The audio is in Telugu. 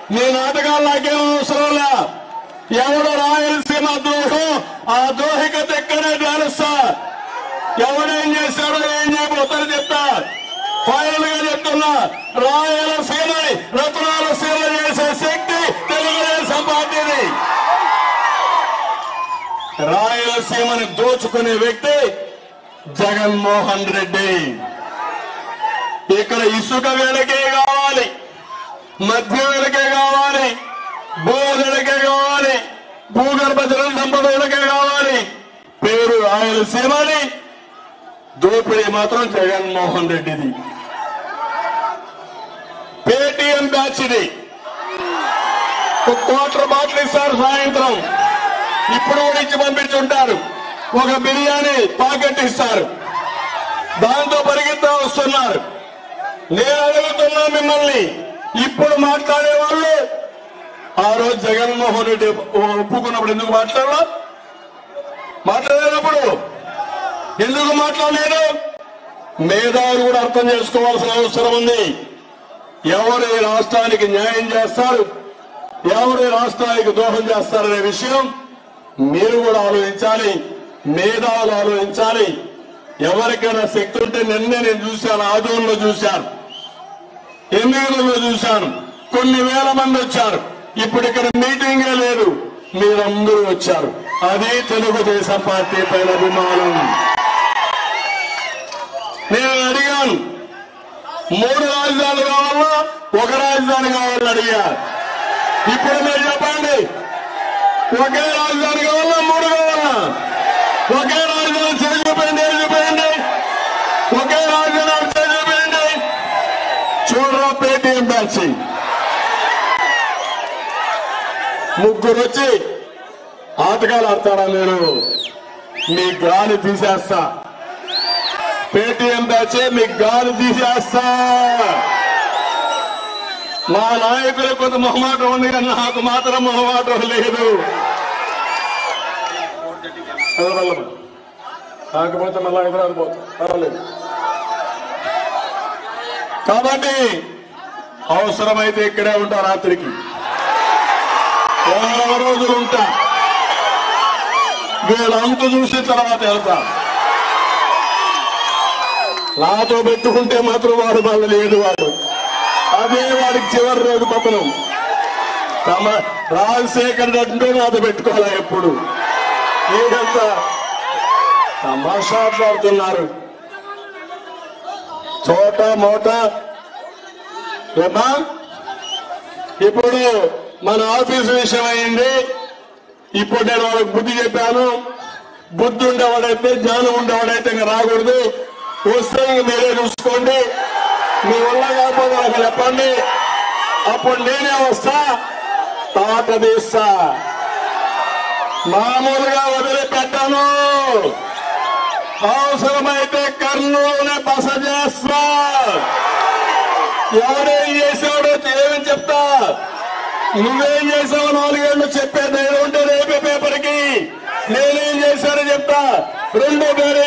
నీ నాటకాలు నాకేం అవసరంలా. ఎవడు రాయలసీమ ద్రోహం ఆ ద్రోహికత ఎక్కడే తెలుస్తా. ఎవడేం చేశాడో ఏం చేయబోతారో చెప్తా. ఫైనల్ గా చెప్తున్నా, రాయలసీమని రత్నాలసీమ చేసే శక్తి తెలుగుదేశం పార్టీది. రాయలసీమని దోచుకునే వ్యక్తి జగన్మోహన్ రెడ్డి. ఇక్కడ ఇసుక వేలకే కావాలి, మధ్య వేలకే కావాలి, భూములకే కావాలి, భూగర్భ జల సంపదలకే కావాలి. పేరు రాయలసీమని, దోపిడీ మాత్రం జగన్మోహన్ రెడ్డిది. పేటీఎం బ్యాచ్ ఇది. ఒక క్వార్టర్ బాటిల్ ఇస్తారు సాయంత్రం, ఇప్పుడు కూడా ఇచ్చి పంపించుంటారు. ఒక బిర్యానీ పాకెట్ ఇస్తారు, దాంతో పరిగెత్తా వస్తున్నారు. నేను అడుగుతున్నా మిమ్మల్ని, ఇప్పుడు మాట్లాడే వాళ్ళు ఆ రోజు జగన్మోహన్ రెడ్డి ఒప్పుకున్నప్పుడు ఎందుకు మాట్లాడేటప్పుడు ఎందుకు మాట్లాడలేదు? మేధావులు కూడా అర్థం చేసుకోవాల్సిన అవసరం ఉంది. ఎవరు ఈ రాష్ట్రానికి న్యాయం చేస్తారు, ఎవరు ఈ రాష్ట్రానికి ద్రోహం చేస్తారనే విషయం మీరు కూడా ఆలోచించాలి, మేధావులు ఆలోచించాలి. ఎవరికైనా శక్తి ఉంటే నిన్నే నేను చూశాను, ఆదోళనలో చూశాను, ఎన్నికలలో చూశాను, కొన్ని వేల మంది వచ్చారు. ఇప్పుడు ఇక్కడ మీటింగే లేదు, మీరందరూ వచ్చారు. అది తెలుగుదేశం పార్టీ పైన అభిమానం. నేను అడిగాను, 3 రాజధానులు కావాలా, 1 రాజధాని కావాలని అడిగా. ఇప్పుడు మీరు చెప్పండి, ఒకే రాజధాని కావాలా, 3 కావాలా? ఒకే రాజధాని చూపించండి, ఒకే రాజధాని చూపించండి. చూడరా పేటీఎం బ్యాచ్ ముగ్గురు వచ్చి ఆటగాలు ఆడతారా? నేను మీ గాలి తీసేస్తా. పేటీఎం బ్యాచ్ మీ గాలి తీసేస్తా. మా నాయకులకు కొంత మొహమాటం ఉంది కానీ నాకు మాత్రం మొహమాటం లేదు. కాకపోతే మళ్ళా హైదరాబాద్ పోతాం, పర్వాలేదు. కాబట్టి అవసరమైతే ఇక్కడే ఉంటా, రాత్రికి 20 రోజులు ఉంటా. వీళ్ళంతా చూసిన తర్వాత వెళ్తా. నాతో పెట్టుకుంటే మాత్రం వాడు మళ్ళీ లేదు, వాడు అదే వాడికి చివరి రోజు పతనం. రాజశేఖర్ రెడ్డి నాతో పెట్టుకోవాలా ఎప్పుడు? మీరంతా తమాషాడుతున్నారు. చోట మోట ఏమా? ఇప్పుడు మన ఆఫీసు విషయం అయింది. ఇప్పుడు నేను వాళ్ళకి బుద్ధి చెప్పాను. బుద్ధి ఉండేవాడైతే, జ్ఞానం ఉండేవాడైతే ఇంకా రాకూడదు. వస్తే మీరే చూసుకోండి. మీ వల్ల కాకపోతే నాకు చెప్పండి, అప్పుడు నేనే వస్తా, తాట తీస్తా. మామూలుగా వదిలిపెట్టాను. అవసరమైతే కర్నూలునే బస చేస్తా. ఎవరేం చేశాడో ఏమని చెప్తా. నువ్వేం చేసావు 4 ఏళ్ళు చెప్పే ధైర్యం ఉంటే రేపే పేపర్కి నేనేం చేశానో చెప్తా. 2